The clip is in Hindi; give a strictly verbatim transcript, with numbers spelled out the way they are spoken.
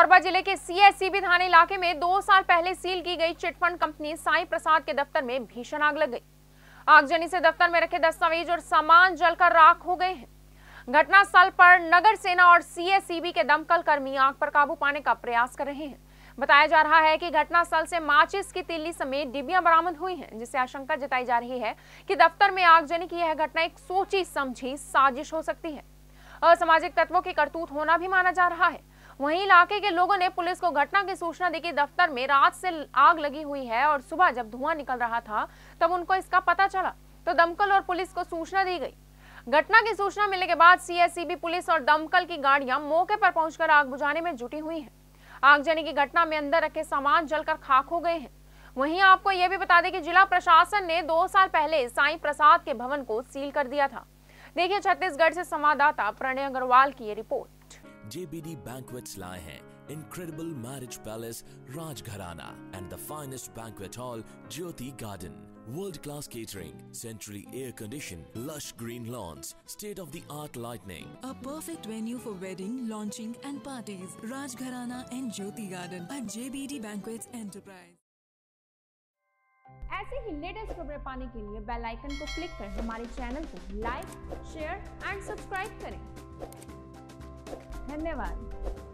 कोरबा जिले के सीएससीबी थाना इलाके में दो साल पहले सील की गई चिटफंड कंपनी साईं प्रसाद के दफ्तर में भीषण आग लग गई। आगजनी से दफ्तर में रखे दस्तावेज और सामान जलकर राख हो गए हैं। घटना स्थल पर नगर सेना और सीएससीबी के दमकल कर्मी आग पर काबू पाने का प्रयास कर रहे हैं। बताया जा रहा है कि घटना स्थल से माचिस की तिल्ली समेत डिब्बियां बरामद हुई हैं, जिससे आशंका जताई जा रही है कि दफ्तर में आगजनी की यह घटना एक सोची समझी साजिश हो सकती है। असामाजिक तत्वों की करतूत होना भी माना जा रहा है। वहीं इलाके के लोगों ने पुलिस को घटना की सूचना दी कि दफ्तर में रात से आग लगी हुई है और सुबह जब धुआं निकल रहा था तब उनको इसका पता चला तो दमकल और पुलिस को सूचना दी गई। घटना की सूचना मिलने के बाद सीएससीबी पुलिस और दमकल की गाड़ियां मौके पर पहुंचकर आग बुझाने में जुटी हुई हैं। आगजनी की घटना में अंदर रखे सामान जलकर खाक हो गए हैं। वहीं आपको यह भी बता दें कि जिला प्रशासन ने दो साल पहले साईं प्रसाद के भवन को सील कर दिया था। देखिए छत्तीसगढ़ से संवाददाता प्रणय अग्रवाल की ये report. J B D Banquets लाए हैं incredible marriage palace Rajgharana and the finest banquet hall Jyoti Garden. World-class catering, centrally air-conditioned, lush green lawns, state-of-the-art lighting. A perfect venue for wedding, launching and parties. Rajgharana and Jyoti Garden at J B D Banquets Enterprise. ऐसे ही लेटेस्ट खबरें पाने के लिए बेल आइकन को क्लिक कर हमारे चैनल को लाइक, शेयर एंड सब्सक्राइब करें। धन्यवाद।